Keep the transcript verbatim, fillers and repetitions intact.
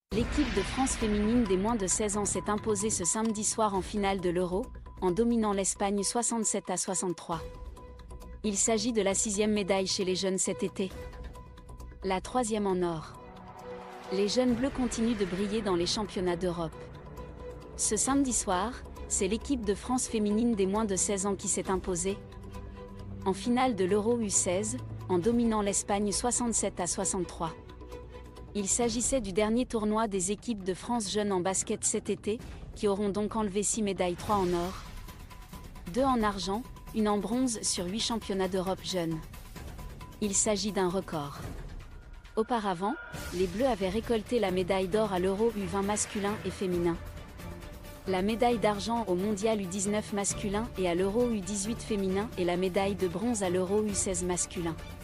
L'équipe de France féminine des moins de seize ans s'est imposée ce samedi soir en finale de l'Euro, en dominant l'Espagne soixante-sept à soixante-trois. Il s'agit de la sixième médaille chez les jeunes cet été. La troisième en or. Les jeunes bleus continuent de briller dans les championnats d'Europe. Ce samedi soir, c'est l'équipe de France féminine des moins de seize ans qui s'est imposée en finale de l'Euro U seize, en dominant l'Espagne soixante-sept à soixante-trois. Il s'agissait du dernier tournoi des équipes de France jeunes en basket cet été, qui auront donc enlevé six médailles, trois en or, deux en argent, une en bronze sur huit championnats d'Europe jeunes. Il s'agit d'un record. Auparavant, les Bleus avaient récolté la médaille d'or à l'Euro U vingt masculin et féminin, la médaille d'argent au Mondial U dix-neuf masculin et à l'Euro U dix-huit féminin et la médaille de bronze à l'Euro U seize masculin.